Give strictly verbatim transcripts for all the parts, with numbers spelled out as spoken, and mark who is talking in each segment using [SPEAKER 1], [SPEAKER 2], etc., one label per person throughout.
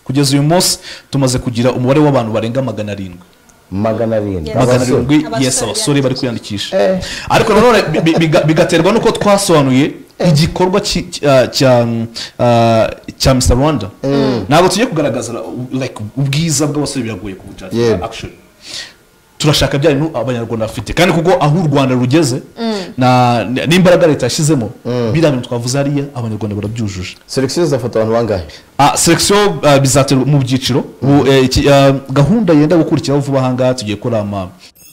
[SPEAKER 1] kugeza uyu munsi tumaze kugira umubare w'abantu barenga magana arindwi
[SPEAKER 2] magana arindwi
[SPEAKER 1] magana arindwi yes abasore bari kwiyandikisha ariko nanone bigaterwa nuko twasobanuye igikorwa cya cya Mister Rwanda ntabwo tugiye kugaragaza like ubwiza bw'abasore biragoye kubucaca actually turashaka bya bintu abanyarwanda bafite kandi kuko aho u Rwanda rugeze na n'imbaraga leta yashizemo bira bintu twavuze ariya abanyarwanda barabyujuje.
[SPEAKER 2] Selection zafata abantu bangahe?
[SPEAKER 1] Ah selection bizaterwa mu byiciro gahunda yenda gukurikira vuba hanga tugiye kora ama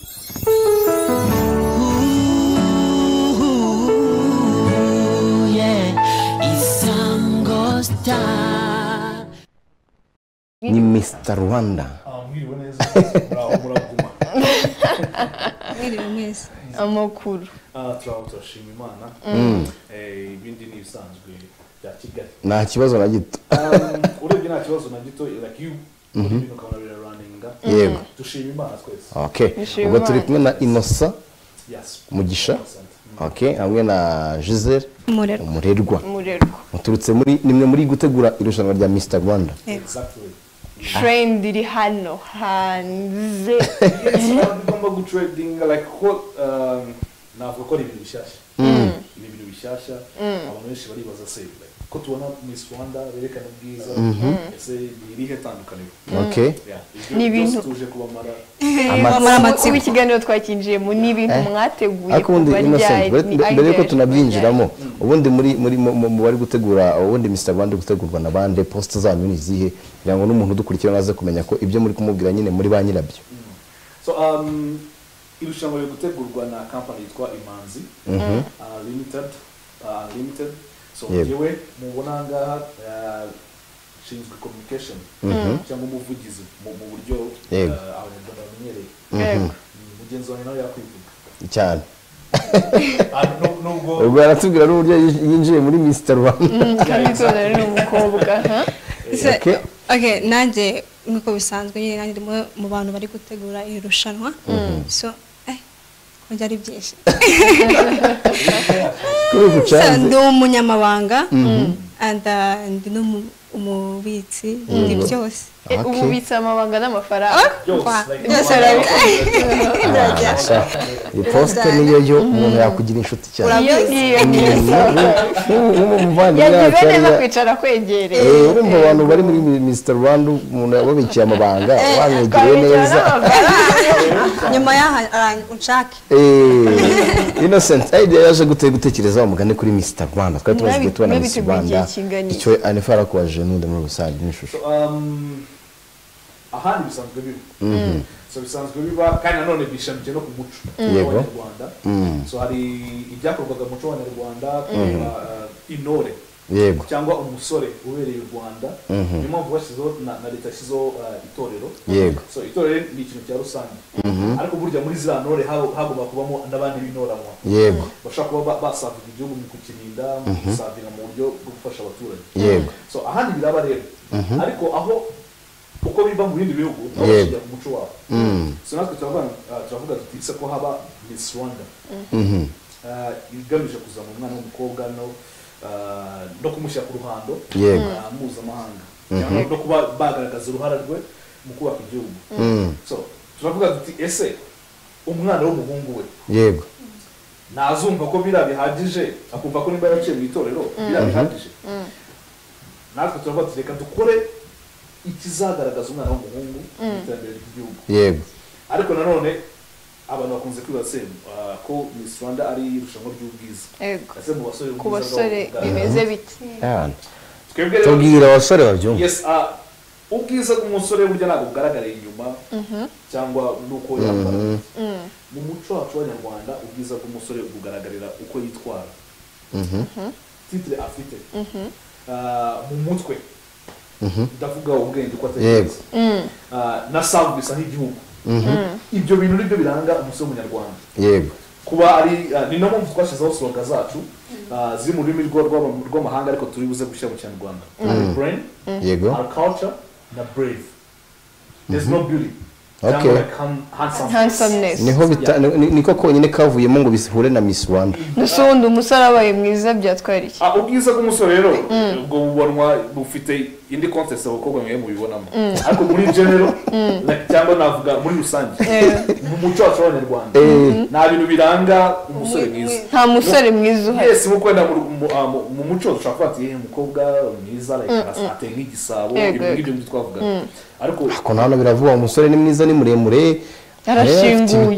[SPEAKER 2] ni Mister Rwanda.
[SPEAKER 1] Mwiriwe neza. Bravo muraguma.
[SPEAKER 3] Mwiriwe neza.
[SPEAKER 4] Amakuru.
[SPEAKER 1] Ah turaho turashima Imana. Eh ibindi ni bisanzwe bya Kigali.
[SPEAKER 2] Nta kibazo na gito.
[SPEAKER 1] Urebye nta kibazo na gito like you. Ibintu ukabona bira running.
[SPEAKER 2] Yego.
[SPEAKER 1] Dushima Imana twese.
[SPEAKER 2] Okay. Ubwo turi kumwe na Innocent.
[SPEAKER 1] Yes.
[SPEAKER 2] Mugisha. Okay, hamwe na Giselle.
[SPEAKER 3] Umurerwa.
[SPEAKER 4] Umurerwa.
[SPEAKER 2] Muturutse muri nimwe muri gutegura irushanwa rya Mister Rwanda.
[SPEAKER 1] Exactly.
[SPEAKER 4] Trend iri hano hanze.
[SPEAKER 1] Ngomba gutrending like ko navuga ko ibintu bishasha. Ibintu bishasha abantu benshi bari baza se ko tubona Miss Rwanda berekana ubwiza ese irihe tandukaniro.
[SPEAKER 2] Okay.
[SPEAKER 4] Ni ibintu
[SPEAKER 1] tuje kubamara
[SPEAKER 4] amara amatsiko ikiganiro twakinjiye mu ni ibintu mwateguye
[SPEAKER 2] kuba ryari mbere yuko tunabyinjiramo ubundi muri muri mu bari gutegura ubundi Mister Rwanda gutegurwa na bande post zanyu ni zihe kugira ngo n'umuntu udukurikira naze kumenya ko ibyo muri kumubwira nyine muri ba nyirabyo.
[SPEAKER 1] So um irushanwa ryo gutegurwa na company yitwa Imanzi limited limited so yewe mubona ngaha shinzwe communication cyangwa umuvugizi mu buryo abanyarwanda bamenyereye mugenzi wawe nawe yakwivuga
[SPEAKER 2] cyane ubwo aratubwira n'uburyo yinjiye muri Mister Rwanda
[SPEAKER 4] kandi tuzana n'umukobwa
[SPEAKER 3] okay okay nanjye nkuko bisanzwe nyine nanjye mu bantu bari gutegura irushanwa so eh kujya ari byinshi ndi umunyamabanga and ndi no umubitsi ndi byose
[SPEAKER 4] ububitsi amabanga n'amafaranga
[SPEAKER 1] byose
[SPEAKER 2] iposte niyo yo umuntu yakugira inshuti cyane
[SPEAKER 4] yagiye neza kwicara kwegereye
[SPEAKER 2] urumva abantu bari muri Mister Rwanda umuntu yababikiye amabanga wamwegereye neza
[SPEAKER 3] nyuma yaha unshake
[SPEAKER 2] Innocent idea yaje gute gutekereza umugane kuri Mister Rwanda twari tumaze tubona Mister Rwanda icyo anefara kwa jeune muri rusange n'ishusho
[SPEAKER 1] ahandi bisanzwe biba so bisanzwe biba kandi nanone bishamije no ku muco w'Abanyarwanda so hari ibyakorwaga muco w'Abanyarwanda intore
[SPEAKER 2] yego
[SPEAKER 1] cyangwa umusore ubereye u Rwanda niyo mpamvu bashyizeho na leta yashyizeho itorero
[SPEAKER 2] yego
[SPEAKER 1] so itorero ni ikintu cya rusange ariko burya muri ziriya ntore hagomba kubamo n'abandi b'intoranwa
[SPEAKER 2] yego
[SPEAKER 1] bashaka kuba basavira igihugu mu kukirinda mu gusavira mu buryo bwo gufasha abaturage
[SPEAKER 2] yego
[SPEAKER 1] so ahandi biraba rero ariko aho uko biba mu bindi bihugu bashyira ku muco wabo so natwe turavuga tuti se ko haba Miss Rwanda igamije kuzana umwana w'umukobwa no no kumushyira ku ruhando mpuzamahanga cyangwa no kuba bagaragaza uruhare rwe mu kubaka igihugu so turavuga tuti ese umwana w'umuhungu we
[SPEAKER 2] yego
[SPEAKER 1] nazumva ko bira bihagije akumva ko nimba yaraciye mu itorero bira bihagije natwe turavuga tuti reka dukore ikizagaragaza umwana w'umuhungu mu iterambere ry'igihugu
[SPEAKER 2] yego
[SPEAKER 1] ariko nanone abantu bakunze kwibaza ko Miss Rwanda ari irushanwa ry'ubwiza ese mu basore
[SPEAKER 4] ku basore bimeze bite
[SPEAKER 1] twebwe rero
[SPEAKER 2] tubwira abasore babyumva
[SPEAKER 1] yes ubwiza bw'umusore burya ntabwo bugaragara inyuma cyangwa nuko yambara mu muco wacu w'Abanyarwanda ubwiza bw'umusore bugaragarira uko yitwara titre afite mu mutwe ndavuga ubwenge ko atekereza na savu bisa nk'igihugu ibyo bintu nibyo biranga umusore w'Umunyarwanda
[SPEAKER 2] yego
[SPEAKER 1] kuba ari ni no mpamvu twashyizeho slogan zacu ziri mu rurimi rw'amahanga ariko turi buze gushyira mu Kinyarwanda brain
[SPEAKER 2] yego
[SPEAKER 1] our culture na brave there's no beauty
[SPEAKER 2] okay
[SPEAKER 4] handsomeness
[SPEAKER 2] niho niko konyine kavuyemo ngo bisihure na Miss Rwanda
[SPEAKER 4] nusundi umusore abaye mwiza byatwara iki
[SPEAKER 1] ubwiza bw'umusore rero ubwo bubonwa bufite indi context abakobwa mwe mubibonamo ariko muri general cyangwa navuga muri rusange mu muco wacu w'Abanyarwanda nta bintu biranga umusore mwiza
[SPEAKER 4] nta musore mwiza uhari
[SPEAKER 1] yes muko na mu muco dushaka ati umukobwa mwiza like ateye nk'igisabo ibyo ngibyo twavuga ariko
[SPEAKER 2] ko nano biravuga umusore ni mwiza ni muremure
[SPEAKER 4] yarashinguye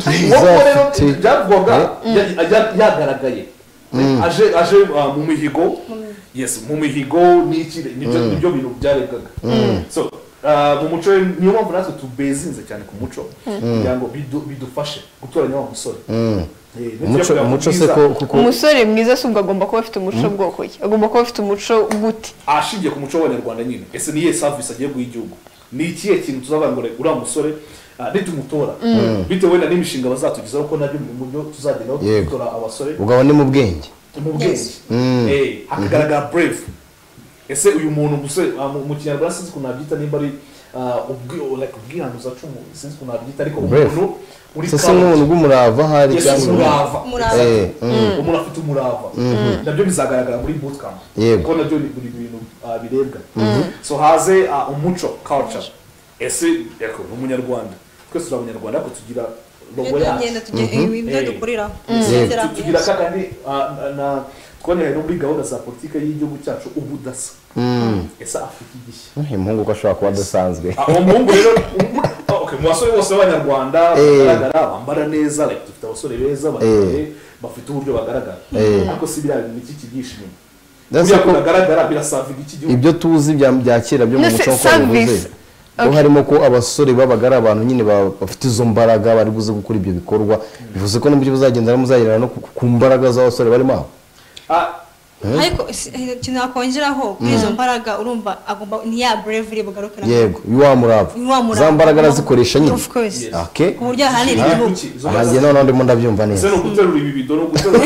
[SPEAKER 1] byavuga yagaragaye aje aje mu mihigo yes mu mihigo n'iki nibyo nibyo bintu byaregaga so mu muco niyo mpamvu natwe tubezinze cyane ku muco kugira ngo bidufashe gutoranya wa musore
[SPEAKER 2] umuco umuco se ko kuko
[SPEAKER 4] umusore mwiza subwo agomba kuba afite umuco bwoko ki agomba kuba afite umuco gute
[SPEAKER 1] ashingiye ku muco w'Abanyarwanda nyine ese niye service agiye guha igihugu ni ikihe kintu tuzavuga ngo uriya musore nitumutora bitewe na n'imishinga bazatugizaho ko nabyo mu buryo tuzageraho gutora abasore
[SPEAKER 2] ugabo ni mu bwenge
[SPEAKER 1] mu bwenge eh hakagaragara brave ese uyu muntu musore mu Kinyarwanda sinzi ko nabyita nimba ari ubwihanuza cumu sinzi ko nabyita ariko umuntu uri
[SPEAKER 2] sasa n'umuntu bw'umurava hari
[SPEAKER 1] cyangwa umurava umuntu afite umurava nabyo bizagaragara muri bootcamp kuko nabyo ni buri bintu birebwa so haze umuco culture ese yako umunyarwanda twese turi abanyarwanda ko tugira logo yacu
[SPEAKER 3] ibyo dukorera
[SPEAKER 1] tugira kandi na twone no muri gahunda za politique y'igihugu cyacu ubudasa ese afite igishya
[SPEAKER 2] impungu ko ashobora kuba dasanzwe
[SPEAKER 1] aho mungu rero okay mu basore bose b'Abanyarwanda bagaragara bambara neza like dufite abasore beza bafite bafite uburyo bagaragara ariko si bya iki kigishimo ndetse ko bagaragara birasaviga iki gihugu
[SPEAKER 2] ibyo tuzi bya kera byo mu muco ko bivuze ko harimo ko abasore babagara abantu nyine bafite izo mbaraga bari buze gukora ibyo bikorwa bivuze ko n'ibyo bizagendera muzagerana no ku mbaraga z'abasore barimo aho
[SPEAKER 3] ariko kintu nakongeraho kuri izo mbaraga urumva agomba ni ya bravery bugarukana
[SPEAKER 2] yego yuwamurava za mbaraga razikoresha nyine
[SPEAKER 3] of course
[SPEAKER 2] okay
[SPEAKER 3] ku buryo ahanira igihugu
[SPEAKER 2] hanjye none ndimo ndabyumva neza
[SPEAKER 1] no guterura ibi bido no guterura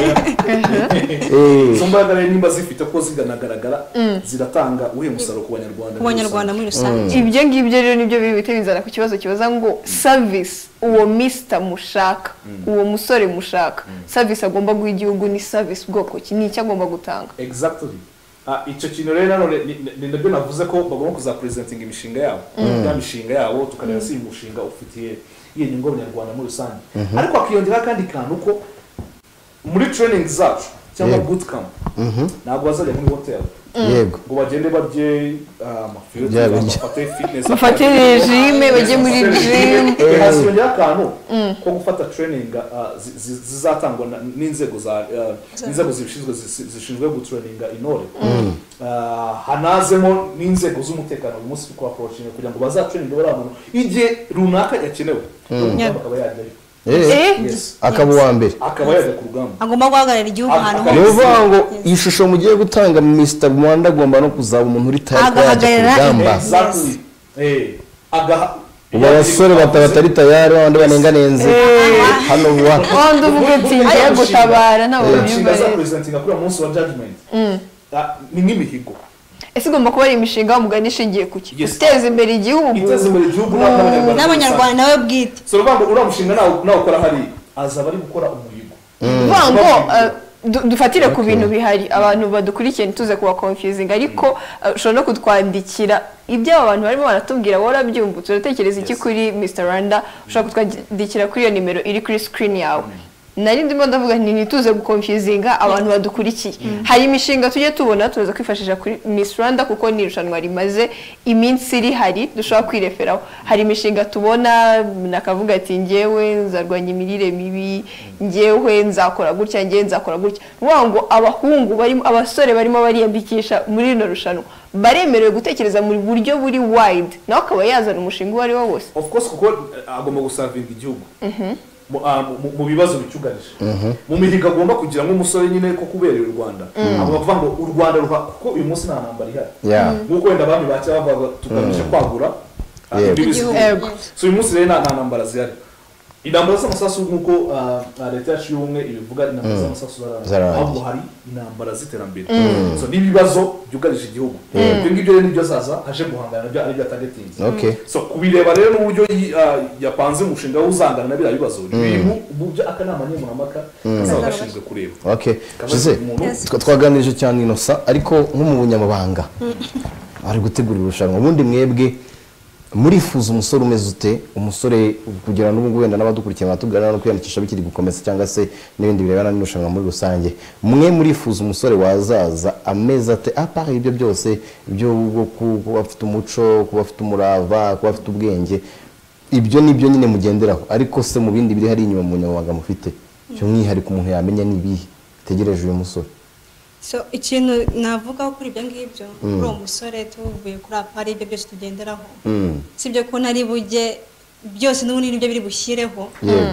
[SPEAKER 1] izo mbaraga nimba zifite ko ziganagaragara ziratanga uhe musaro ku Banyarwanda
[SPEAKER 3] ku Banyarwanda muri rusange
[SPEAKER 4] ibyo ngibyo rero nibyo bibite bizana ku kibazo kibaza ngo service uwo mister mushaka uwo musore mushaka service agomba guha igihugu ni service bwoko ki ni cyagomba gutanga
[SPEAKER 1] exactly ah icyo kintu rero none ni nabyo navuze ko bagomba kuza presenting imishinga yabo ya mishinga yabo tukareba si umushinga ufitiye iyo nyungu Abanyarwanda muri rusange ariko akiyongera kandi kantu ko muri training zacu cyangwa bootcamp ntabwo bazajya muri hotel
[SPEAKER 2] yego
[SPEAKER 1] ngo bagende barye amafiriti bafate fitness
[SPEAKER 4] bafate regime bajye muri gym
[SPEAKER 1] hasiyongera akantu ko gufata training zizatangwa n'inzego za inzego zibishinzwe zishinzwe gutraininga intore hanazemo n'inzego z'umutekano uyu munsi ko approaching kugira ngo bazatraininge bari abantu igihe runaka yakenewe bakaba yajyayo
[SPEAKER 4] eh
[SPEAKER 2] akaba wa mbere
[SPEAKER 1] akaba yaje ku rugamba
[SPEAKER 3] agomba guhagarara igihugu ahantu hose
[SPEAKER 2] nivuga ngo ishusho mugiye gutanga Mister Rwanda agomba no kuzaba umuntu uri tayari yaje ku rugamba
[SPEAKER 1] exactly eh aga
[SPEAKER 2] abasore batari tayari abandi banenganenze hano wa
[SPEAKER 4] wanda uvuga ati ngiye gutabara nawe
[SPEAKER 1] byumva za presenting akura munsi wa judgment ni nk'imihigo
[SPEAKER 4] ese ugomba kuba ari imishinga umuganisha igiye kuki uteza imbere igihugu
[SPEAKER 1] iteza imbere igihugu
[SPEAKER 3] n'Abanyarwanda nawe bwite
[SPEAKER 1] so rubango uramushinga nawe ukora hari azaba ari gukora umuhigo
[SPEAKER 4] vango dufatire ku bintu bihari abantu badukurikiye ntuze kuba confusing ariko ushobora no kutwandikira ibyo abantu barimo baratubwira wora byumvutse uratekereza iki kuri Mister Rwanda ushobora kutwandikira kuri iyo nimero iri kuri screen yawe nari ndimo ndavuga nti nituze gukonfuzinga abantu badukurikiye hari imishinga tujye tubona tuza kwifashisha kuri Miss Rwanda kuko ni irushanwa rimaze iminsi iri hari dushobora kwireferaho hari imishinga tubona nakavuga ati ngewe nzarwanya imirire mibi ngewe nzakora gutya ngewe nzakora gutya ngo abahungu barimo abasore barimo bariyambikisha muri ino rushanwa baremerewe gutekereza muri buryo buri wide nawe akaba yazana umushinga wari wo wose
[SPEAKER 1] of course kuko agomba gusavinga igihugu mu bibazo bicyugarije mu mihigo agomba kugira nk'umusore nyine ko kubereye u Rwanda abo bavuga ngo u Rwanda ruha kuko uyu munsi nta ntambara ihari nk'uko wenda abami bacye bavuga tugamije kwagura so uyu munsi rero nta ntambara zihari intambara z'amasasu nk'uko leta yacu y'ubumwe ibivuga intambara z'amasasu zararangiye ahubwo hari intambara z'iterambere so n'ibibazo byugarije igihugu ibyo ngibyo rero nibyo zaza haje guhangana nabyo ari byo targeting so kubireba rero n'uburyo yapanze umushinga w'uzangana na biriya bibazo ibintu ubyo akanama nkemurampaka kazaba gashinzwe kureba
[SPEAKER 2] okay twaganirije cyane inosa ariko nko mu bunyamabanga bari gutegura irushanwa ubundi mwebwe murifuza umusore umeze ute umusore kugira n'ubwo wenda n'abadukurikiye batubwira no kwiyandikisha bikiri gukomeza cyangwa se n'ibindi birebana n'irushanwa muri rusange mwe murifuza umusore wazaza ameze ate apart ibyo byose ibyo kuba afite umuco kuba afite umurava kuba afite ubwenge ibyo nibyo nyine mugenderaho ariko se mu bindi biri hari inyuma mu nyamwanga mufite cyo mwihariko umuntu yamenya nibihe tegereje uyu musore
[SPEAKER 3] so ikintu navuga kuri ibyo ngibyo kuri uwo musore tuvuye kuri apari ibyo byose tugenderaho sibyo ko nari bujye byose n'ubundi nibyo biri bushyireho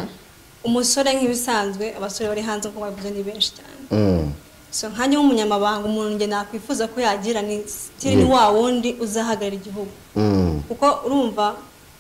[SPEAKER 3] umusore nk'ibisanzwe abasore bari hanze ko bavuze ni benshi cyane so nkanya w'umunyamabanga umuntu nge nakwifuza ko yagira ni stili ni wa wundi uzahagarara igihugu kuko urumva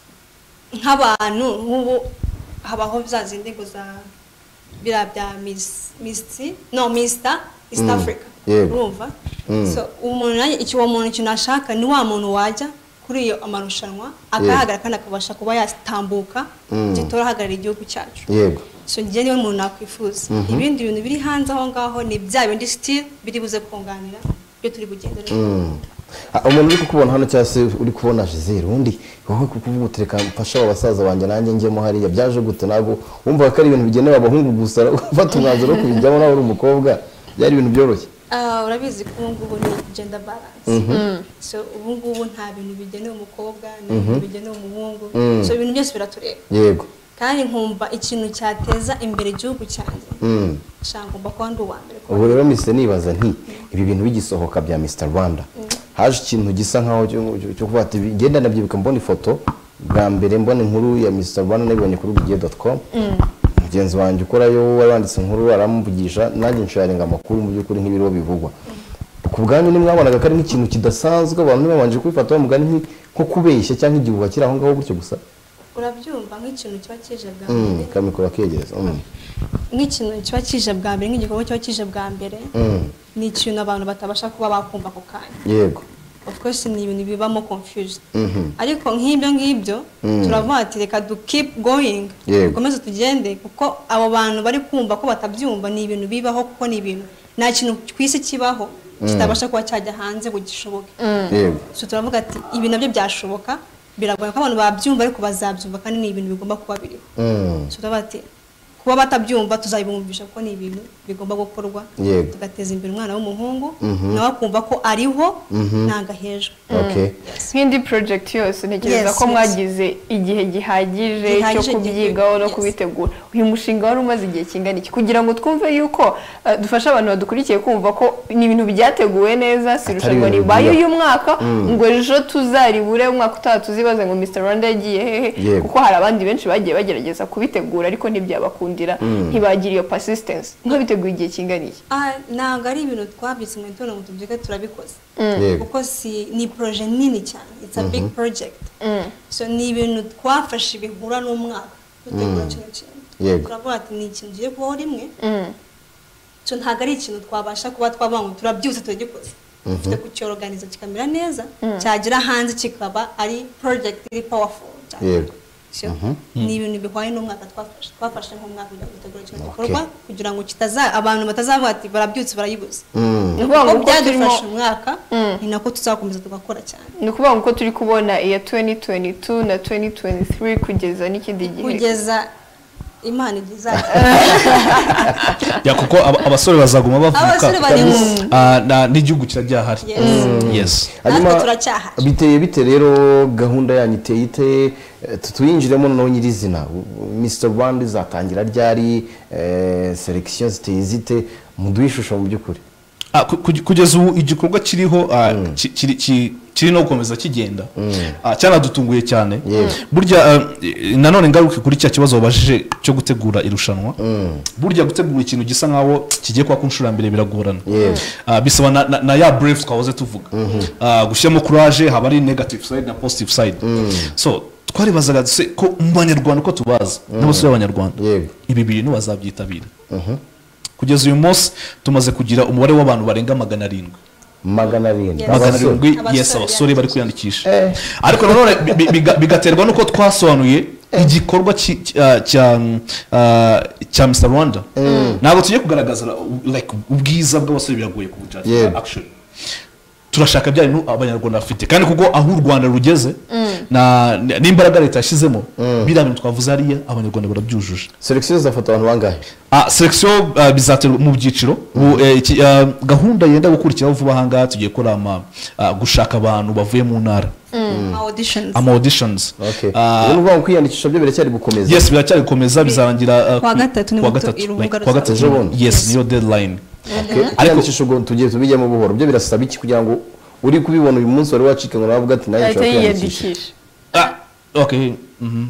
[SPEAKER 3] nk'abantu nk'ubu habaho za zindi ngo za bira bya miss misti no mister East Africa urumva so umuntu nanjye icyo uwo muntu ikintu ashaka ni wa muntu wajya kuri iyo amarushanwa akahagarara kandi akabasha kuba yatambuka gitorahagarara igihugu cyacu
[SPEAKER 2] yego
[SPEAKER 3] so njye niwe muntu nakwifuza ibindi bintu biri hanze aho ngaho ni bya bindi still biri buze kunganira byo turi bugendera
[SPEAKER 2] umuntu uri kukubona hano cyangwa se uri kubona Gisele undi wowe kukuvuga utereka mfasha abasaza banjye nanjye njyemo hariya byaje gute nago wumva ko ari ibintu bigenewe abahungu gusa ufata umwanzuro wo kubijyamo nawe uri umukobwa byari ibintu byoroshye
[SPEAKER 3] ah urabizi ko ngubu ni gender balance so ubu ngubu nta bintu bigenewe umukobwa n'ibintu bigenewe umuhungu so ibintu byose biratureba
[SPEAKER 2] yego
[SPEAKER 3] kandi nkumva ikintu cyateza imbere igihugu cyanjye shangomba ko ndi uwa mbere
[SPEAKER 2] ubu rero mise nibaza nti ibi bintu bigisohoka bya Mister Rwanda haje ikintu gisa nkaho cyo kuba ati genda nabyibuka mbona ifoto bwa mbere mbona inkuru ya Mister Rwanda nabonye kuri ugiye dot com mugenzi wanjye ukorayo waranditse inkuru aramuvugisha nanjye nsharinga amakuru mu by'ukuri nk'ibiro bivugwa ku bwanyu nimwabonaga ko ari nk'ikintu kidasanzwe abantu babanje kwifata bamugani nko kubeshya cyangwa igihuha kiri aho ngaho gutyo gusa
[SPEAKER 3] urabyumva nk'ikintu kiba kije bwa mbere
[SPEAKER 2] kamikora kegereza
[SPEAKER 3] nk'ikintu kiba kije bwa mbere nk'igikorwa kiba kije bwa mbere ni ikintu abantu batabasha kuba bakumva ako kanya
[SPEAKER 2] yego
[SPEAKER 3] of course ni ibintu bibamo confused ariko nk'ibyo ngibyo turavuga ati reka du keep going dukomeze tugende kuko abo bantu bari kumva ko batabyumva ni ibintu bibaho kuko ni ibintu nta kintu kwisi kibaho kitabasha kuba cyajya hanze ngo gishoboke
[SPEAKER 2] yego
[SPEAKER 3] so turavuga ati ibi nabyo byashoboka biragoye ko abantu babyumva ariko bazabyumva kandi ni ibintu bigomba kuba biriho so turavuga ati kuba batabyumva tuzabibumvisha ko ni ibintu bigomba gukorwa tugateza imbere umwana w'umuhungu nawe akumva ko ariho ntagahejwe
[SPEAKER 4] nk'indi project yose ntekereza ko mwagize igihe gihagije cyo kubyigaho no kubitegura uyu mushinga wari umaze igihe kingana iki kugira ngo twumve yuko dufasha abantu badukurikiye kumva ko ni ibintu byateguwe neza si irushanwa ribaye uyu mwaka ngo ejo tuzaribure umwaka utaha tuzibaze ngo Mister Rwanda yagiye hehe kuko hari abandi benshi bagiye bagerageza kubitegura ariko ntibyabakunda ntibagire iyo persistence nko biteguye igihe kingana iki
[SPEAKER 3] ah ntabwo ari ibintu twabyitse mu ntono ngo tubyuke turabikoze kuko si ni projet nini cyane it's a big project so ni ibintu twafashe bihura n'umwaka dutegura cyo kintu turavuga ati ni ikintu giye kubaho rimwe cyo ntabwo ari ikintu twabasha kuba twavuga ngo turabyutse turagikoze dufite kucyorganiza kikamera neza cyagira hanze kikaba ari project iri powerful
[SPEAKER 2] yego
[SPEAKER 3] ni ibintu bihwaye n'umwaka twafashe twafashe nk'umwaka kugira ngo dutegure icyo gikorwa kugira ngo kitaza abantu batazavuga ati barabyutse barayibuze ni ukuvuga ngo byadufashe umwaka ni nako tuzakomeza tugakora cyane
[SPEAKER 4] ni ukuvuga ngo turi kubona iya twenty twenty-two na twenty twenty-three kugeza n'ikindi gihe
[SPEAKER 3] kugeza imana igiza
[SPEAKER 1] ya kuko abasore bazaguma bavuka n'igihugu kirabyahari yes
[SPEAKER 2] hanyuma biteye bite rero gahunda yanyu iteye ite tuyinjiremo no nyirizina Mister Rwanda izatangira ryari selection ziteye zite muduhishusho mu by'ukuri
[SPEAKER 1] kugeza ubu igikorwa kiriho kiri no gukomeza kigenda cyanadutunguye cyane burya nanone ngaruke kuri cya kibazo babajije cyo gutegura irushanwa burya gutegura ikintu gisa nkaho kigiye kwa kunshura mbere biragorana bisaba na ya brief twahoze tuvuga gushyiramo courage haba ari negative side na positive side so twaribazaga ko mu banyarwanda ko tubaza n'abasore b'abanyarwanda ibi bintu bazabyitabira kugeza uyu munsi tumaze kugira umubare w'abantu barenga magana arindwi
[SPEAKER 2] magana arindwi
[SPEAKER 1] magana arindwi yes abasore bari kwiyandikisha ariko nanone bigaterwa nuko twasobanuye igikorwa cya cya Mister Rwanda ntabwo tugiye kugaragaza like ubwiza bw'abasore biragoye kubujaja actually turashaka bya bintu abanyarwanda bafite kandi kuko aho u Rwanda rugeze na n'imbaraga leta yashizemo biriya bintu twavuze hariya abanyarwanda barabyujuje.
[SPEAKER 2] selection zafata abantu bangahe?
[SPEAKER 1] Ah, selection uh, bizaterwa mu byiciro mm. uh, uh, gahunda yenda gukurikiraho vuba hanga tugiye kora ama uh, gushaka abantu bavuye mu ntara
[SPEAKER 3] mm. auditions
[SPEAKER 1] ama auditions.
[SPEAKER 2] Okay. Uh, uvuga ngo kwiyandikisha byo biracyari gukomeza?
[SPEAKER 1] Yes, biracyari gukomeza bizarangira
[SPEAKER 3] kwa gatatu ni
[SPEAKER 1] kwa gatatu. Yes, niyo deadline.
[SPEAKER 2] Okay. Ariko chishugo tugiye tubijyamo buhoro byo birasaba iki kugira ngo uri kubibona uyu munsi wari wacika ngo navuga ati nayo
[SPEAKER 4] kwiyandikisha?
[SPEAKER 1] Ah, okay. Mhm.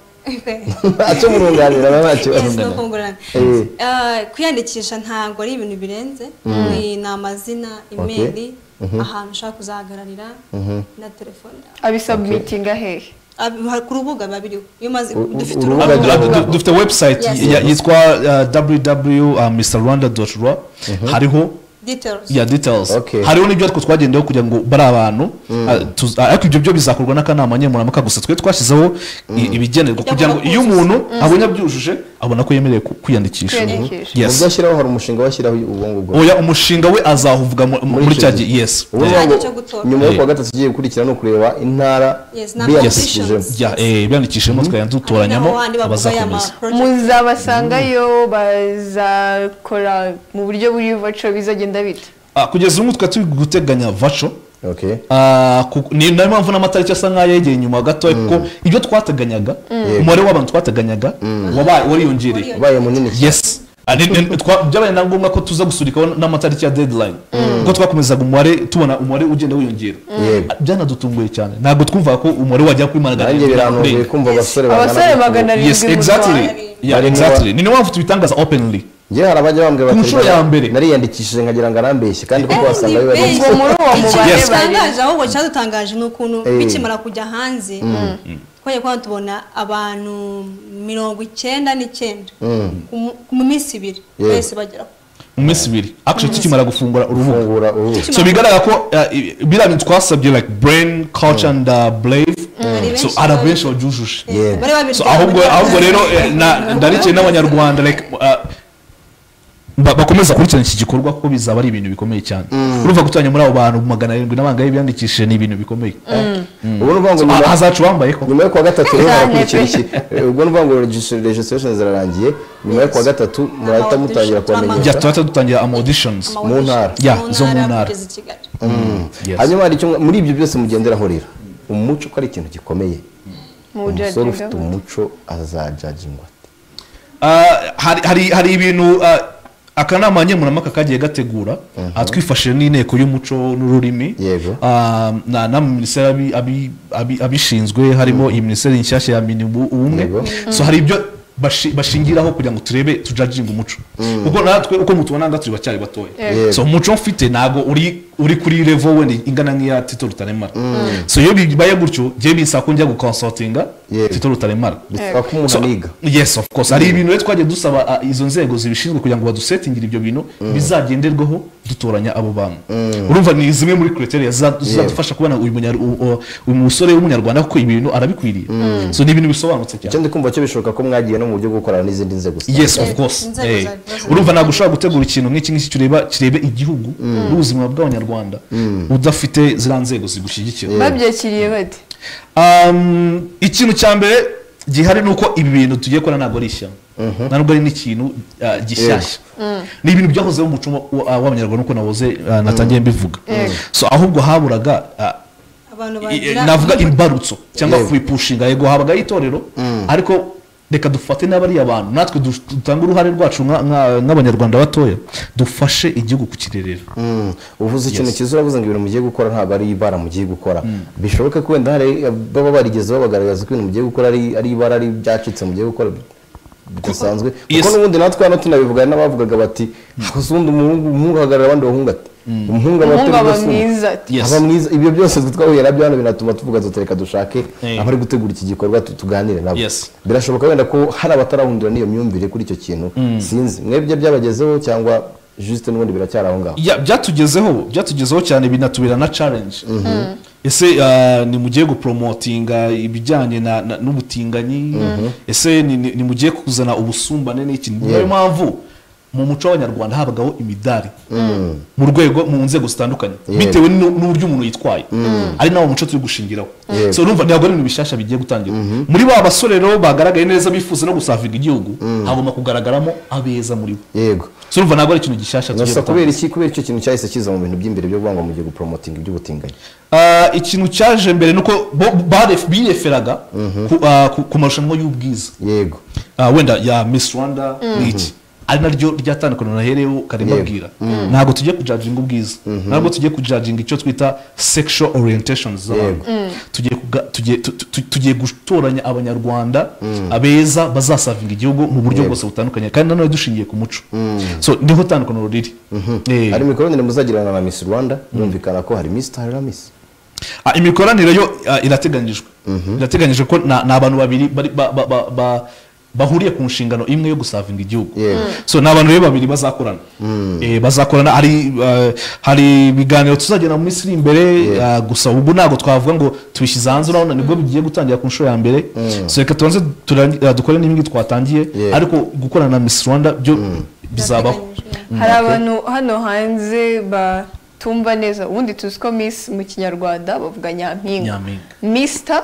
[SPEAKER 2] Acho murunganira babacyo.
[SPEAKER 3] Yes, no kongorana. Eh kwiyandikisha ntago ari ibintu birenze ni namazina, email, ahantu ushaka kuzahagararira na telefone.
[SPEAKER 4] Abisubmitinga hehe?
[SPEAKER 3] ku rubuga babiri iyo maze
[SPEAKER 1] dufite urubuga dufite website yitwa w w w dot mister rwanda dot r w hariho
[SPEAKER 3] details
[SPEAKER 1] ya details hariho nibyo two twagendeho kugira ngo bari abantu ariko ibyo byo bizakorwa n'akanama nyemurampaka gusa twe twashizeho ibigenerwa kugira ngo iyo umuntu abonye byujuje abona ko yemereye kwiyandikisha.
[SPEAKER 2] Yes, uzashyiraho hari umushinga washyiraho ubongo bwo
[SPEAKER 1] oya umushinga we azavuga muri cyagiye. Yes,
[SPEAKER 2] nyuma yo kwa gatatu giye gukurikira no kureba intara
[SPEAKER 1] biyandikishije ya eh biyandikishemo twayandutoranyamo abazakomeza
[SPEAKER 4] muzabasangayo bazakora mu buryo buri vaco bizagenda bita
[SPEAKER 1] kugeza ubu twa turi guteganya vaco.
[SPEAKER 2] Okay.
[SPEAKER 1] Ah ni nayo mpamvu n'amatariki asa nkayo yegeye nyuma gato kuko ibyo twateganyaga umubare w'abantu twateganyaga wabaye wariyongereye
[SPEAKER 2] wabaye munini.
[SPEAKER 1] Yes, byabaye na ngombwa ko tuza gusurikaho n'amatariki ya deadline kuko twakomezaga umubare tubona umubare ugenda wiyongera. Byanadutunguye cyane ntabwo twumva ko umubare wajya kuri magana
[SPEAKER 2] arindwi. Birangoye kumva abasore
[SPEAKER 4] magana arindwi.
[SPEAKER 1] Yes, exactly. Yeah, exactly. Ni mpamvu tubitangaza openly.
[SPEAKER 2] Je harabajya bambwe
[SPEAKER 1] batari
[SPEAKER 2] nariyandikishije nkagira ngo arambeshye kandi kuko wasanga
[SPEAKER 4] biba ngo muri uwo mubare
[SPEAKER 3] batangaje ahubwo cyadutangaje n'ukuntu bikimara kujya hanze twaje kwa tubona abantu mirongo icyenda n'icyenda mu minsi ibiri bese bagera
[SPEAKER 1] mu minsi ibiri actually tukimara gufungura urubuga. So bigaragara ko bira bintu twasabye like brain culture and uh, brave so ara benshi bajujuje. So ahubwo ahubwo rero ndarikiye n'abanyarwanda like bakomeza kurikirana iki gikorwa kuko bizaba ari ibintu bikomeye cyane. Urumva gutanya muri abo bantu magana arindwi n'abangaye byandikishije ni ibintu bikomeye.
[SPEAKER 2] Ubwo numva ngo nyuma
[SPEAKER 1] hazacu wambaye ko
[SPEAKER 2] nyuma yo kwa gatatu rero harakurikira iki? Ubwo numva ngo registration zirarangiye nyuma yo kwa gatatu murahita mutangira kwamenyesha.
[SPEAKER 1] Ya twata dutangira am auditions
[SPEAKER 2] mu ntara.
[SPEAKER 1] Ya zo mu ntara.
[SPEAKER 2] Hanyuma hari cyo muri ibyo byose mugenderaho rero umuco ko ari ikintu gikomeye.
[SPEAKER 4] Mu judging
[SPEAKER 2] ufite umuco azajudgingwa.
[SPEAKER 1] Hari hari hari ibintu akanama nyemurampaka kagiye gategura atwifashije n'inteko y'umuco n'ururimi na na minisiteri abishinzwe harimo iyi minisiteri nshyashya ya minibu ubumwe. So hari ibyo bashingiraho kugira ngo turebe tujudging umuco kuko natwe uko mutubona nga turi bacyari batoye. So umuco mfite nago uri uri kuri level we ingana nk'iya Tito Rutaremara. So iyo bibaye gutyo je bisa ko njya guconsultinga Tito Rutaremara.
[SPEAKER 2] So niga
[SPEAKER 1] yes of course hari ibintu twaje dusaba izo nzego zibishinzwe kugira ngo badusettingira ibyo bintu bizagenderwaho dutoranya abo bantu. Urumva ni zimwe muri criteria zizadufasha kubona uyu uyu musore w'umunyarwanda ko ibintu arabikwiriye. So ni ibintu bisobanutse cyane.
[SPEAKER 2] Cyende kumva cyo bishoboka ko mwagiye no mu buryo gukorana n'izindi nzego.
[SPEAKER 1] Yes of course. Urumva nagushaka gutegura ikintu nk'iki ngiki kireba kirebe igihugu n'ubuzima bw'abanyarwanda Rwanda udafite zira nzego zigushyigikira.
[SPEAKER 4] Babyakiriye bate?
[SPEAKER 1] Um ikintu cyambere gihari nuko ibi bintu tugiye kora nago rishyano. Ntabwo ari n'ikintu gishyashya. Ni ibintu byahoze mu muco w'abanyarwanda uko nawoze natangiye mbivuga. So ahubwo haburaga
[SPEAKER 3] abantu bagira
[SPEAKER 1] navuga imbarutso cyangwa kwipushinga yego habaga itorero ariko reka dufate n'abari abantu natwe dutanga uruhare rwacu nk'abanyarwanda batoya dufashe igihugu kukirerera.
[SPEAKER 2] Uvuze ikintu kizo uravuze ngo ibintu mugiye gukora ntabwo ari ibara mugiye gukora bishoboka ko wenda hari baba barigeze babagaragaza ko ibintu mugiye gukora ari ari ibara ari byacitse mugiye gukora bisanzwe kuko n'ubundi natwe hano tunabivuga n'abavugaga bati hakuzundi umuhungu umuhungu hagarara abandi bahunga ati umuhungu
[SPEAKER 4] abaturiza
[SPEAKER 2] aba mwiza ibyo byose twahuye nabyo hano binatuma tuvuga tutereka dushake abari gutegura iki gikorwa tuganire nabo. Birashoboka wenda ko hari abatarahundura niyo myumvire kuri icyo kintu sinzi mwebwe byabagezeho cyangwa juste n'ubundi biracyari aho ngaho.
[SPEAKER 1] Ya byatugezeho byatugezeho cyane binatubira na challenge. Ese ni mugiye gupromotinga ibijyanye n'ubutinganyi ese ni mugiye kuzana ubusumbane n'iki niyo mpamvu mu muco w'abanyarwanda habagaho imidari mu rwego mu nzego zitandukanye bitewe n'uburyo umuntu yitwaye ari nawo muco turi gushingiraho so urumva ntabwo ari ibintu bishyashya bigiye gutangira muri ba basore rero bagaragaye neza bifuza no gusavinga igihugu hagomba kugaragaramo abeza muri bo
[SPEAKER 2] yego
[SPEAKER 1] so urumva ntabwo ari ikintu gishyashya
[SPEAKER 2] tugiye gutangira kubera iki kubera icyo kintu cyahise kiza mu bintu by'imbere byo kuvuga ngo mugiye gupromotinga iby'ubutinganyi
[SPEAKER 1] ikintu cyaje mbere nuko bireferaga ku marushanwa y'ubwiza
[SPEAKER 2] yego
[SPEAKER 1] wenda ya Miss Rwanda n'iki ari naryo ryatandukana nahereho karimbabwira ntabwo tugiye kujudginga ubwiza ntabwo tugiye kujudginga icyo twita sexual orientations z'abantu tugiye tugiye gutoranya abanyarwanda abeza bazasavinga igihugu mu buryo bwose butandukanye kandi nanone dushingiye ku muco so niho tandukaniro riri
[SPEAKER 2] hari imikoranire muzagirana na Miss Rwanda yumvikana ko hari Mister na Miss
[SPEAKER 1] imikoranire yo irateganyijwe irateganyijwe ko ni abantu babiri bahuriye ku nshingano imwe yo gusavinga igihugu so ni abantu rero babiri bazakorana bazakorana hari hari ibiganiro tuzagenda mu minsi iri imbere gusa ubu ntabwo twavuga ngo tubishyize hanze urabona nibwo bigiye gutangira ku nshuro ya mbere so reka tubanze dukore n'ibindi twatangiye ariko gukorana na Miss Rwanda byo bizabaho
[SPEAKER 4] hari abantu hano hanze batumva neza ubundi tuzi ko Miss mu kinyarwanda bavuga nyampinga Mister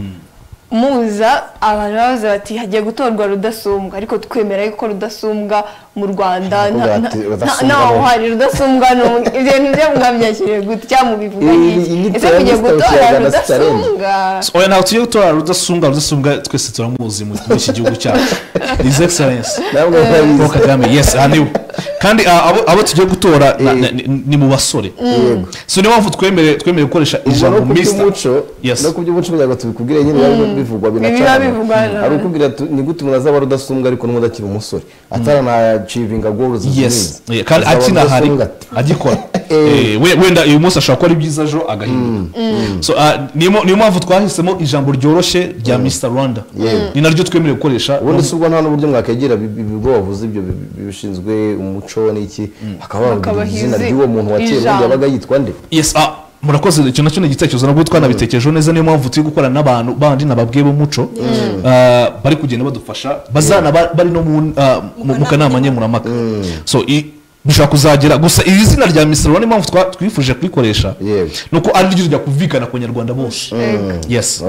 [SPEAKER 4] muza abantu bavuze bati hagiye gutorwa rudasumbwa ariko twemera yuko rudasumbwa mu Rwanda naho hari rudasumbwa ibintu byo mwabyakiriye gutya mu bivuga iki ese kugiye gutora rudasumbwa
[SPEAKER 1] oya naho tugiye gutora rudasumbwa rudasumbwa twese turamuzi mu iki gihugu cyacu his excellence Paul Kagame yes haniwe kandi abo tugiye gutora ni mu basore so niyo mpamvu twemere twemere gukoresha ijambo Mister
[SPEAKER 2] no kuby'umuco kugira ngo tubikubwire nyine bivugwa binacana ari ukubwira ni gute umuntu azaba rudasumbwa ariko n'umuntu akiri umusore atarana achieving goals
[SPEAKER 1] yes kandi akina hari agikora wenda uyu munsi ashaka ko ari byiza jo agahinduka so niyo mpamvu twahisemo ijambo ryoroshye rya Mister Rwanda ni naryo twemereye gukoresha
[SPEAKER 2] ubundi subwo nta n'uburyo mwakegera ibigo bavuze ibyo bishinzwe umuco n'iki hakaba izina ry'uwo muntu wakera yabaga yitwa nde
[SPEAKER 1] yes murakoze icyo nacyo n'igitekerezo nabwo twanabitekereje neza niyo mpamvu turi gukorana n'abantu bandi nababwiye b'umuco bari kugenda badufasha bazana bari no mu kanama nkemuramaka so bishobora kuzagera gusa iri zina rya Mister Rwanda impamvu twifuje kwikoresha nuko ari ryo rya kuvikana ku Banyarwanda bose yes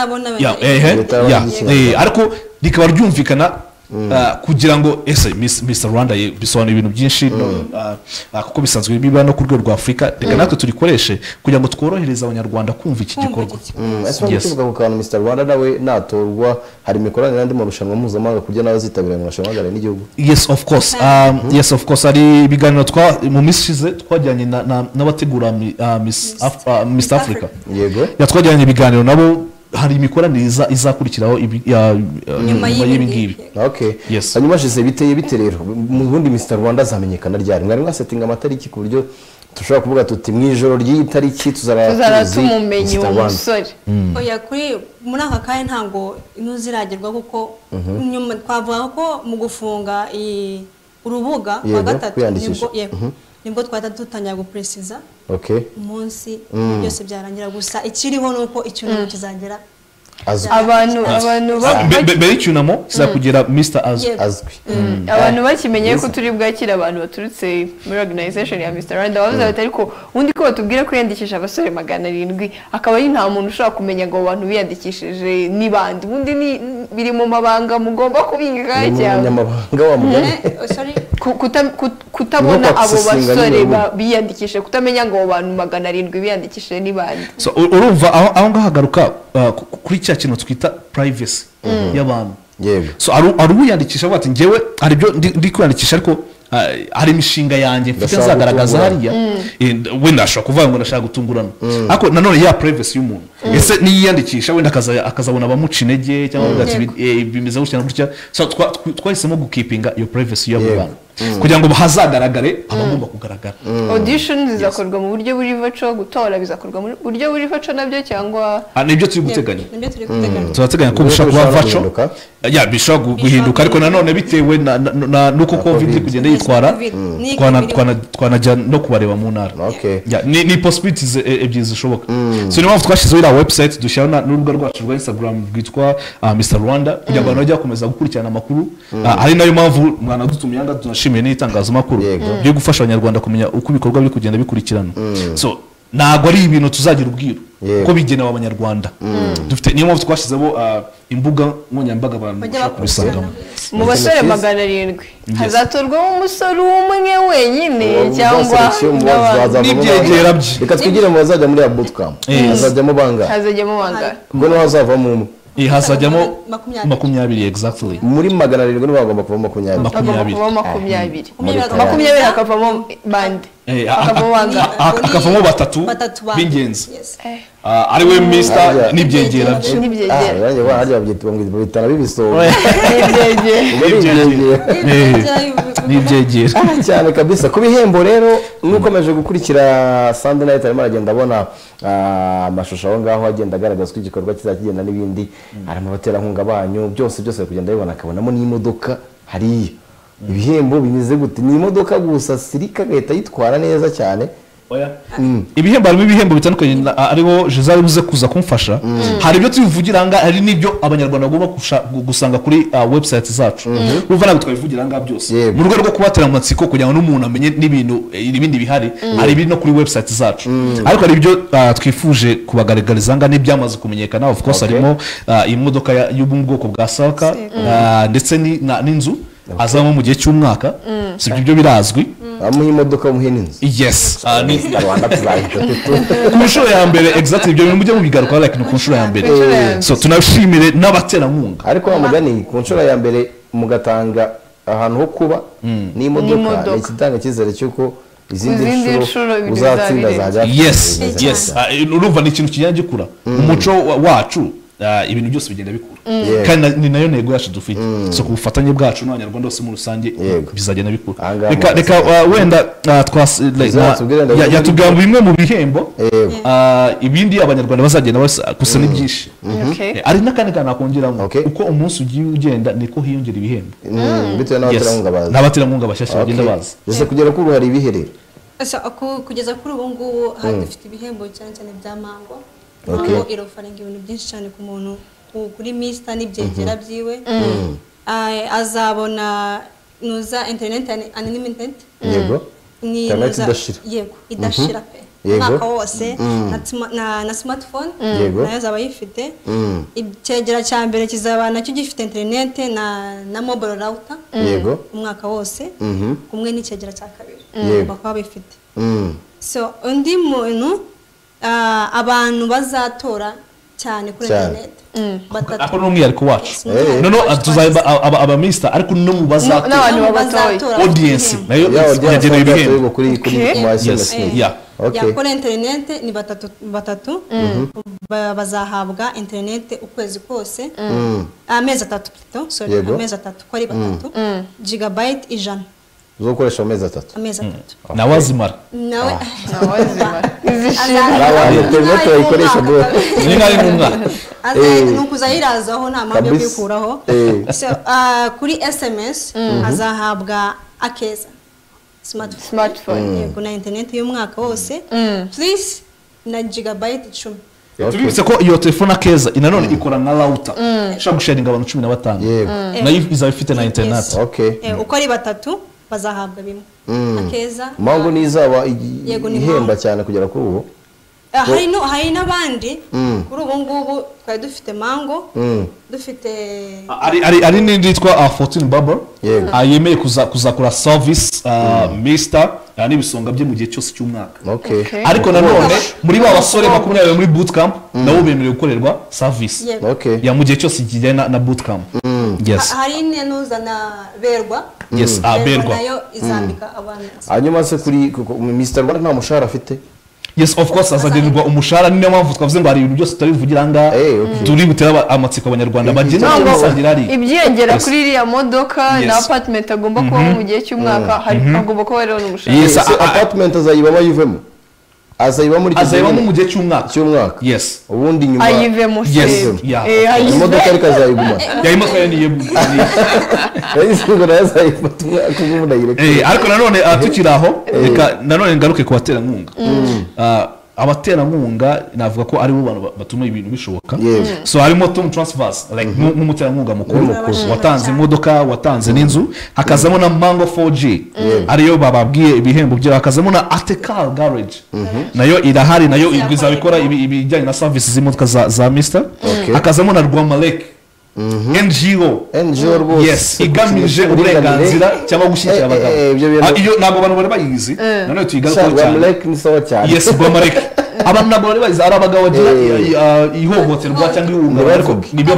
[SPEAKER 1] ariko rikaba ryumvikana kugira ngo ese Mister Rwanda bisobanura ibintu byinshi kuko bisanzwe biba no ku rwego rwa Afrika reka natwe turikoreshe kugira ngo tworohereze abanyarwanda kumva iki gikorwa
[SPEAKER 2] yes tuvuga ko kantu Mister Rwanda nawe natorwa hari imikoranire n'andi marushanwa mpuzamahanga kugira n'abazitabira mu marushanwa ngare n'igihugu
[SPEAKER 1] yes of course yes of course ari ibiganiro twa mu mishize twajyanye n'abategura Miss Africa
[SPEAKER 2] yego
[SPEAKER 1] yatwajyanye ibiganiro nabo hari imikoranire izakurikiraho nyuma y'ibi ngibi
[SPEAKER 2] okay hanyuma jeze biteye bite rero mu bundi Mister Rwanda azamenyekana ryari mwari mwasetinga amatariki ku buryo tushobora kuvuga tuti mu ijoro ry'iyi tariki
[SPEAKER 4] tuzaratumenye umusore
[SPEAKER 3] oya kuri muri aka kanya ntango ntuziragerwa kuko nyuma twavuga ko mu gufunga urubuga rwa gatatu nibwo twahita dutangira gupresiza umunsi byose byarangira gusa ikiriho nuko icyunamo kizagera
[SPEAKER 4] abantu abantu
[SPEAKER 1] mbere y'icyunamo kizakugera Mister
[SPEAKER 2] azwi
[SPEAKER 4] abantu bakimenye ko turi bwakira abantu baturutse muri organization ya Mister Rwanda bavuze bati ariko undi ko batubwira ko yandikisha abasore magana arindwi akaba ari nta muntu ushaka kumenya ngo abantu biyandikishije ni bandi ubundi ni biri mu mabanga mugomba kubinga cyane
[SPEAKER 2] amabanga wa mugani
[SPEAKER 3] sorry
[SPEAKER 4] kutabona abo basore biyandikishije kutamenya ngo abantu magana arindwi biyandikishije ni bandi
[SPEAKER 1] so urumva aho ngaho hagaruka kuri cya kintu twita privacy y'abantu so ari uyandikisha avuga ati ngewe hari ibyo ndi kwiyandikisha ariko hari imishinga yanjye mfite nzagaragaza hariya wenda ashobora kuvuga ngo ndashaka gutungurana ariko nanone ya privacy y'umuntu ese niyiyandikisha wenda akazabona abamuca intege cyangwa bimeze gutya na gutya twahisemo gukipinga iyo privacy y'abo bantu kugira ngo hazagaragare abagomba kugaragara
[SPEAKER 4] audition zizakorwa mu buryo buri virtual gutora bizakorwa mu buryo buri virtual nabyo cyangwa
[SPEAKER 1] nibyo turi guteganya turateganya ko bishobora kuba virtual ya bishobora guhinduka ariko nanone bitewe nuko covid kugenda yitwara twanajya no kubareba mu ntara ni possibilities ebyiri zishoboka so niyo mpamvu twashyizeho dushyira website dushyira n'urubuga rwacu rwa Instagram rwitwa uh, mister Rwanda kugira ngo bajye bakomeza gukurikirana amakuru uh, ari nayo mpamvu mwana dutumiye anga tunashimiye n'itangazamakuru byo gufasha abanyarwanda kumenya uko ibikorwa biri kugenda bikurikirana so ntago ari ibintu tuzagira ubwiro ko bigenewe abanyarwanda dufite niyo mpamvu twashyizeho imbuga nkoranyambaga abantu bashaka kubisangamo
[SPEAKER 4] mu basore magana arindwi hazatorwamo umusore umwe wenyine cyangwa
[SPEAKER 1] n'ibyegera bye
[SPEAKER 2] reka twigire mu bazajya muri ya bootcamp hazajyamo bangahe
[SPEAKER 4] hazajyamo bangahe
[SPEAKER 2] ngo n'abazavamo umwe
[SPEAKER 1] hazajyamo makumyabiri exactly
[SPEAKER 2] muri magana arindwi nibo bagomba kuba makumyabiri
[SPEAKER 4] bakavamo makumyabiri makumyabiri hakavamo bande
[SPEAKER 1] hakavamo batatu b'ingenzi ari we mister n'ibyegera
[SPEAKER 2] bye harya bitana bibisohoye
[SPEAKER 1] n'ibyegera
[SPEAKER 2] cyane kabisa ku bihembo rero nukomeje gukurikira Sunday night arimo aragenda abona amashusho aho ngaho agenda agaragaza ko igikorwa kizakigenda n'ibindi ari mu baterankunga banyu byose byose kugenda bibona akabonamo n'imodoka hariya ibihembo bimeze gute ni imodoka gusa sirika gahita yitwara neza cyane
[SPEAKER 1] ibihembo harimo ibihembo bitandukanye ariho Jezari buze kuza kumfasha hari ibyo tubivugira anga hari n'ibyo abanyarwanda bagomba gusanga kuri website zacu uva nabwo twabivugira anga byose mu rwego rwo kubatera amatsiko kugira ngo n'umuntu amenye n'ibintu ibindi bihari hari ibiri no kuri website zacu ariko hari ibyo twifuje kubagaragariza anga n'ibyamaze kumenyekana of course harimo imodoka y'ubwoko bwa Salka ndetse n'inzu azamo mu gihe cy'umwaka sibyo byo birazwi
[SPEAKER 2] amuha imodoka muhe n'inzu
[SPEAKER 1] yes
[SPEAKER 2] ni Rwanda tuzahita
[SPEAKER 1] ku nshuro ya mbere exactly ibyo bintu mujye mubigaruka like ku nshuro ya mbere so tunabishimire n'abaterankunga
[SPEAKER 2] ariko bamugani ku nshuro ya mbere mugatanga ahantu ho kuba n'imodoka n'ikitanga cyizere cyuko izindi nshuro uzatsinda zajya
[SPEAKER 1] yes yes urumva ni ikintu kijyanye gikura umuco wacu ibintu byose bigenda bikura kandi ni nayo ntego yacu dufite so ku bufatanye bwacu n'abanyarwanda bose muri rusange bizagenda bikura reka reka wenda yatubwira bimwe mu bihembo ibindi abanyarwanda bazagenda gusa n'ibyinshi ari n'akandi kantu nakongeramo uko umunsi ugiye ugenda niko hiyongera ibihembo
[SPEAKER 2] bitewe
[SPEAKER 1] n'abaterankunga bashyashya bagenda baza
[SPEAKER 2] ese kugera kuri hari ibiherero
[SPEAKER 3] kugeza kuri ubu ngubu dufite ibihembo cyane cyane bya mango mango irofaringa ibintu byinshi cyane ku muntu kuri mister n'ibyegera byiwe azabona nuza internet unlimited
[SPEAKER 2] yego
[SPEAKER 3] ni yego idashira pe umwaka wose na smartphone nayo azaba yifite icyegera cya mbere kizaba nacyo gifite internet na na mobile router
[SPEAKER 2] yego
[SPEAKER 3] umwaka wose kumwe n'icyegera cya kabiri bakaba bifite so undi muntu abantu bazatora cyane kuri internet
[SPEAKER 1] ako n'umwihariko wacu no no tuzaba aba mister ariko no mu bazatora
[SPEAKER 4] n'abantu babatora
[SPEAKER 1] audience nayo yagenewe ibihembo
[SPEAKER 2] kuri kuri
[SPEAKER 1] yes yeah
[SPEAKER 3] okay kuri internet ni batatu batatu bazahabwa internet ukwezi kose amezi atatu plutôt sorry amezi atatu kuri batatu gigabyte ijana
[SPEAKER 2] zo koresha amezi atatu
[SPEAKER 3] amezi atatu
[SPEAKER 1] nawazimara
[SPEAKER 3] nawe
[SPEAKER 4] nawazimara
[SPEAKER 2] izishira internet bayikoresha bwo
[SPEAKER 1] ni ngari mu mwaka
[SPEAKER 3] nukuzayirazaho nta mpamvu yo kwikuraho so kuri sms azahabwa akeza
[SPEAKER 4] smartphone
[SPEAKER 3] yego na internet y'umwaka wose please na gigabyte icumi
[SPEAKER 1] tubibutse ko iyo telefone akeza inanone ikora na router ushaka gusharinga abantu cumi na batanu nayo izaba ifite na internet
[SPEAKER 2] okay
[SPEAKER 3] uko ari batatu bazahabwa bimwe akeza
[SPEAKER 2] mango nizaba ihemba cyane kugera kuri ubu
[SPEAKER 3] hari no hari nabandi kuri ubu ngubu twari dufite mango dufite
[SPEAKER 1] ari ari ari ninditwa fourteen bubble ayemeye kuza kuzakora service mister yani bisonga bye mu gihe cyose cy'umwaka ariko nanone muri ba basore makumyabiri muri bootcamp nabo bemerewe gukorerwa service ya mu gihe cyose kijyana na bootcamp yes
[SPEAKER 3] hari nenuza na berwa
[SPEAKER 1] yes aberwa
[SPEAKER 3] nayo izambika abantu
[SPEAKER 2] hanyuma se kuri mister Rwanda nta mushahara afite
[SPEAKER 1] yes of course azagenerwa umushahara niyo mpamvu twavuze ngo hari ibintu byose tutabivugira anga turi butera amatsiko abanyarwanda bagenda basangira ari
[SPEAKER 4] ibyengera kuri iriya modoka na apartment agomba kuba mu gihe cy'umwaka hari agomba kuba rero n'umushahara
[SPEAKER 2] yes apartment azayiba bayivemo azayiba muri
[SPEAKER 1] azayiba mu gihe cy'umwaka
[SPEAKER 2] cy'umwaka
[SPEAKER 1] yes
[SPEAKER 2] ubundi nyuma
[SPEAKER 4] ayivemo
[SPEAKER 2] eh imodoka ariko azayiguma
[SPEAKER 1] ya imodoka ni yebu
[SPEAKER 2] yayisingo yazayifata umwaka ubundi ayireka
[SPEAKER 1] eh ariko nanone atukiraho reka nanone ngaruke kubatera nkunga abaterankunga navuga ko ari bo bantu batuma ibintu bishoboka
[SPEAKER 2] Yego.
[SPEAKER 1] so harimo Tom Transfers like nk'umuterankunga mukuru watanze imodoka watanze n'inzu hakazamo na Mango four G ariyo bababwiye ibihembo byo hakazamo na Atekal Garage nayo irahari nayo izabikora ibijyanye na services z'imodoka za za Mister hakazamo na Rwamalek N G O
[SPEAKER 2] N G O rwose
[SPEAKER 1] yes igamije uburenganzira cyangwa gushyigikira abagabo iyo ntabwo abantu bari bayizi none tuyigaruka cyane
[SPEAKER 2] Rwamalek ni sawa cyane
[SPEAKER 1] yes Rwamalek abantu ntabwo bari bayizi ari abagabo bagira ihohoterwa cyangwa ihungabana ariko nibyo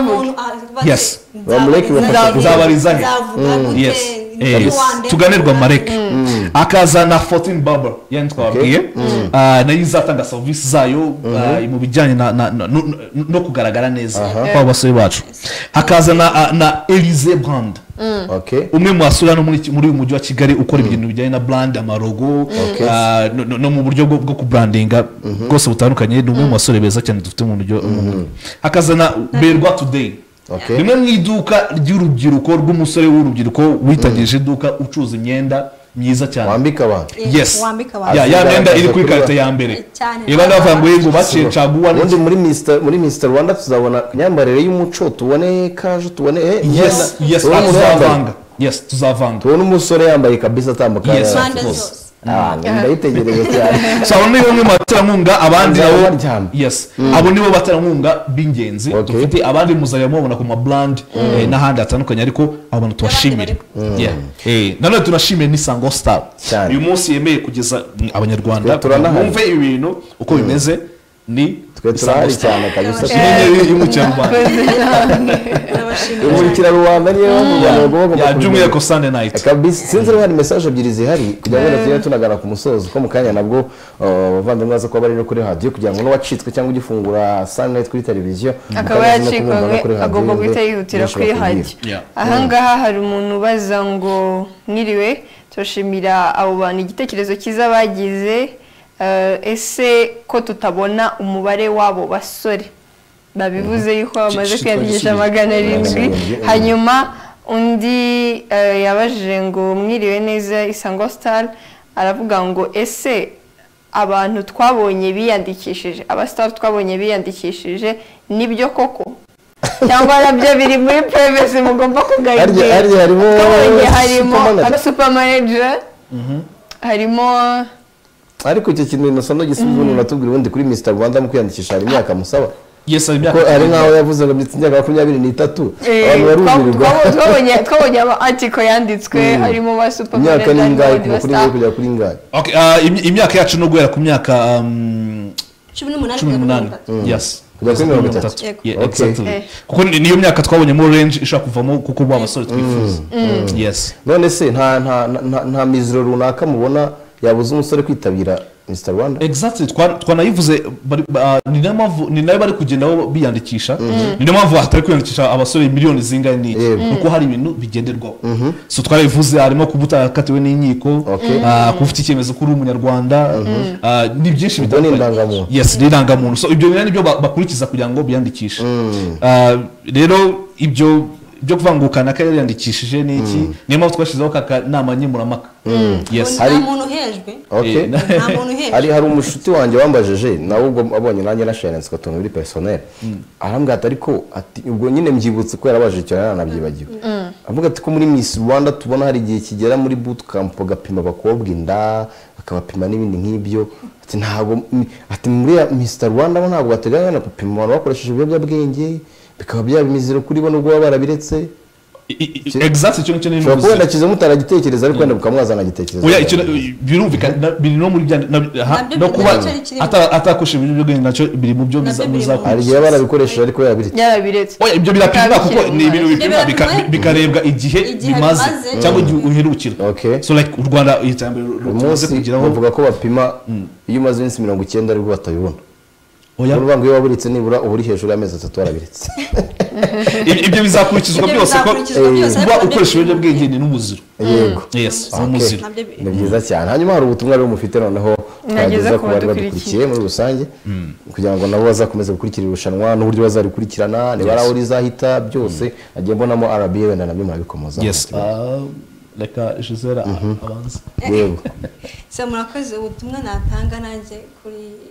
[SPEAKER 1] yes
[SPEAKER 2] Rwamalek
[SPEAKER 1] zabarizanye yes tugane Rwamalek akaza na fourteen Barber yani twabwiye nayo izatanga service zayo mu bijyanye no kugaragara neza kwa basore bacu hakaza na na Elise Brand umwe mu basura no muri uyu mujyi wa Kigali ukora ibintu bijyanye na brand amarogo no mu buryo bwo kubrandinga bwose butandukanye ni umwe mu basore beza cyane dufite mu buryo hakaza na Berwa Today rimwe mu iduka ry'urubyiruko rw'umusore w'urubyiruko witangije iduka ucuza imyenda myiza cyane
[SPEAKER 2] wambika abantu
[SPEAKER 1] yes
[SPEAKER 3] wambika abantu
[SPEAKER 1] ya ya myenda iri kuri karite ya mbere iba ndavuga ngo yego baciye caguwa
[SPEAKER 2] ubundi muri Mister muri Mister Rwanda tuzabona imyambarire y'umuco tubone kaje tubone
[SPEAKER 1] yes yes tuzavanga yes tuzavanga
[SPEAKER 2] tubone umusore yambaye kabisa atambuka
[SPEAKER 1] yes
[SPEAKER 2] ah ndayitegereje cyane
[SPEAKER 1] so nibo bamwe baterankunga abandi abo yes abo nibo baterankunga b'ingenzi dufite abandi muzajya mubona ku ma brand n'ahandi hatandukanye ariko abantu tubashimire yeah eh none tunashimire ni Sango Star uyu munsi yemeye kugeza abanyarwanda bumve ibintu uko bimeze ni
[SPEAKER 2] twe turahari cyane kabisa
[SPEAKER 1] kinyenyeri y'umucyarwanda
[SPEAKER 2] umurikira Rwanda niyo bamubona
[SPEAKER 1] ya jumwe ko Sunday night
[SPEAKER 2] kabisa sinzi rero hari message ebyiri zihari kugira ngo tujye tunagana ku musozo ko mukanya nabwo bavandimwe baza ko bari no kuri radio kugira ngo no wacitswe cyangwa ugifungura Sunday night kuri televiziyo
[SPEAKER 4] akaba yacikwe agomba guhita yihutira kuri radio ahangaha hari umuntu baza ngo mwiriwe turashimira abo bantu igitekerezo cyiza bagize ese ko tutabona umubare wabo basore babivuze yuko bamaze kwiyandikisha magana arindwi hanyuma undi yabajije ngo mwiriwe neza Isango Star aravuga ngo ese abantu twabonye biyandikishije aba star twabonye biyandikishije nibyo koko cyangwa nabyo biri muri privacy mugomba kugaragara
[SPEAKER 2] harimo
[SPEAKER 4] harimo super manager harimo
[SPEAKER 2] ariko icyo kintu nasano gisubizo natubwira ubundi kuri Mister Rwanda mu kwiyandikisha hari imyaka musaba
[SPEAKER 1] yes ari imyaka
[SPEAKER 2] ari nkaho yavuze ngo myaka makumyabiri n'itatu abantu barubirirwa
[SPEAKER 4] twabonye twabonye aba article yanditswe harimo ba super
[SPEAKER 2] imyaka n'ingahe kuri kujya kuri ingahe
[SPEAKER 1] okay imyaka yacu no guhera ku myaka
[SPEAKER 3] cumi n'umunani
[SPEAKER 1] yes
[SPEAKER 2] kujya kuri mirongo itatu
[SPEAKER 1] yeah exactly kuko niyo myaka twabonye mu range ishaka kuvamo kuko ba basore twifuza yes
[SPEAKER 2] none se nta nta nta mizero runaka mubona yabuze umusore kwitabira Mister Rwanda
[SPEAKER 1] exactly twanayivuze ni namavu ni nayo bari kugenda biyandikisha ni namavu hatari kwiyandikisha abasore miliyoni zingahe ni kuko hari ibintu bigenderwaho so twarayivuze harimo kubuta katiwe n'inkiko kufite icyemezo kuri umunyarwanda ni byinshi
[SPEAKER 2] bitandukanye
[SPEAKER 1] yes nirangamuntu so ibyo bintu nibyo bakurikiza kugira ngo biyandikishe rero ibyo byo kuvangukana ka yandikishije niki niyo mpamvu twashizeho kaka nama nyimuramaka
[SPEAKER 3] yes hari umuntu hejwe
[SPEAKER 2] okay nta muntu hejwe hari hari umushuti wanje wambajeje nawe ubwo abonye nanjye na Sharon Scotton biri personnel arambwa ati ariko ati ubwo nyine mbyibutse ko yarabaje cyane nabyibagiwe avuga ati ko muri Miss Rwanda tubona hari igihe kigera muri boot camp gapima bakobwa inda akabapima n'ibindi nk'ibyo ati ntago ati muri Mister Rwanda bo ntago bateganya na gupima abantu bakoresheje ibiyobyabwenge bikaba byabimiziro kuri bo nubwo barabiretse
[SPEAKER 1] exactly cyo cyo ni
[SPEAKER 2] no kwenda kize mutaragitekereza ariko kwenda bukamwazana gitekerezo
[SPEAKER 1] oya icyo birumvikana biri no muri no kuba atakusha ibyo byo nacyo biri mu byo biza
[SPEAKER 2] ari gihe barabikoresheje ariko yabiretse
[SPEAKER 4] yarabiretse
[SPEAKER 1] oya ibyo birapimwa kuko ni ibintu bipima bikarebwa igihe bimaze cyangwa igihe uherukira so like u Rwanda itambere rumaze kugiraho
[SPEAKER 2] bavuga ko bapima iyo umaze iminsi mirongo icyenda ariko batabibona oya urwango iyo waburitse nibura uburi hejuru y'amezi atatu warabiretse
[SPEAKER 1] ibyo bizakurikizwa byose ko kuba ukoresha ibyo bwenge ni n'umuziro
[SPEAKER 2] yego
[SPEAKER 1] yes n'umuziro
[SPEAKER 2] ni byiza cyane hanyuma hari ubutumwa rero mufite noneho twageza ku bari badukurikiye muri rusange kugira ngo nabo bazakomeze gukurikira irushanwa n'uburyo bazarikurikirana niba aho rizahita byose agiye mbonamo R B wenda nabyo murabikomoza
[SPEAKER 1] yes reka Gisela abanza
[SPEAKER 2] yego
[SPEAKER 3] se murakoze ubutumwa natanga nanjye kuri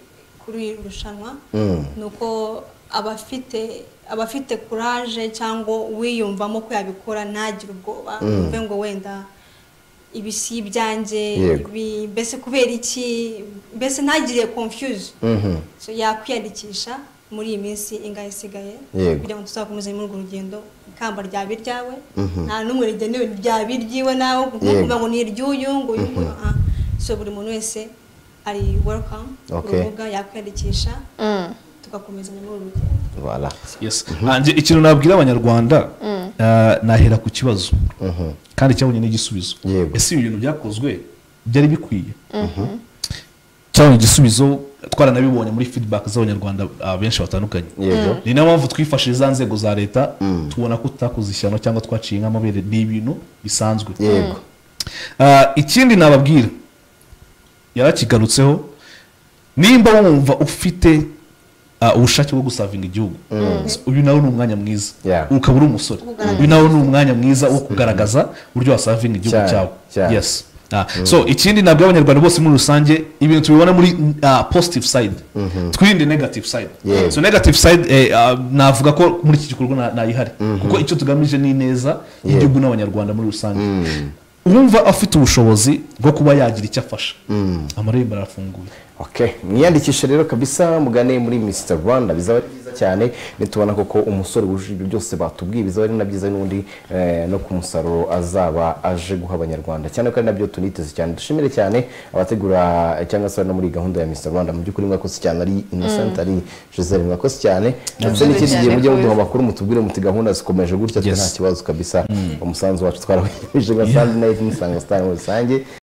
[SPEAKER 3] kuri rushanwa nuko abafite abafite courage cyangwa wiyumvamo ko yabikora ntagire ubwoba umve ngo wenda ibisi byanjye mbese kubera iki mbese ntagire confuse so yakwiyandikisha muri iyi minsi ingahe isigaye kugira ngo tuzakomeze muri urwo rugendo ikamba rya biryawe nta n'umwe rigenewe rya biryiwe nawe kuvuga ngo ni iry'uyu ngo uyu so buri muntu wese ari welcome kurubuga yakwiyandikisha tugakomezanya muri urwo rugendo
[SPEAKER 2] voilà
[SPEAKER 1] yes anje ikintu nabwira abanyarwanda nahera ku kibazo kandi cyabonye n'igisubizo ese ibintu byakozwe byari bikwiye cyabonye igisubizo twaranabibonye muri feedback z'abanyarwanda benshi batandukanye ni nayo mpamvu twifashije za nzego za leta tubona ko tutakoze ishyano cyangwa twaciye nk'amabere ni ibintu bisanzwe
[SPEAKER 2] yego
[SPEAKER 1] ikindi nababwira yarakigarutseho nimba wumva ufite ubushake bwo gusavinga igihugu uyu nawe ni umwanya mwiza ukaba uri umusore uyu nawe ni umwanya mwiza wo kugaragaza uburyo wasavinga igihugu cyawe yes so ikindi nabwo abanyarwanda bose muri rusange ibintu tubibona muri positive side twirinde negative side so negative side navuga ko muri iki gikorwa nayihari kuko icyo tugamije ni neza y'igihugu n'abanyarwanda muri rusange urumva afite ubushobozi bwo kuba yagira icyo afasha amarembo arafunguye
[SPEAKER 2] okay mwiyandikishe rero kabisa mugane muri Mister Rwanda bizaba byiza cyane nitubona koko umusore wujuje ibyo byose batubwiye bizaba ari nabyiza n'undi no ku musaruro azaba aje guha abanyarwanda cyane ko ari nabyo tuniteze cyane dushimire cyane abategura cyangwa se no muri gahunda ya Mister Rwanda mu by'ukuri mwakoze cyane ari Innocent ari Giselle mwakoze cyane ndetse n'ikindi gihe mujye muduha amakuru mutubwire muti gahunda zikomeje gutya nta kibazo kabisa umusanzu wacu twarawejeje nka Sunday night musanga star mu rusange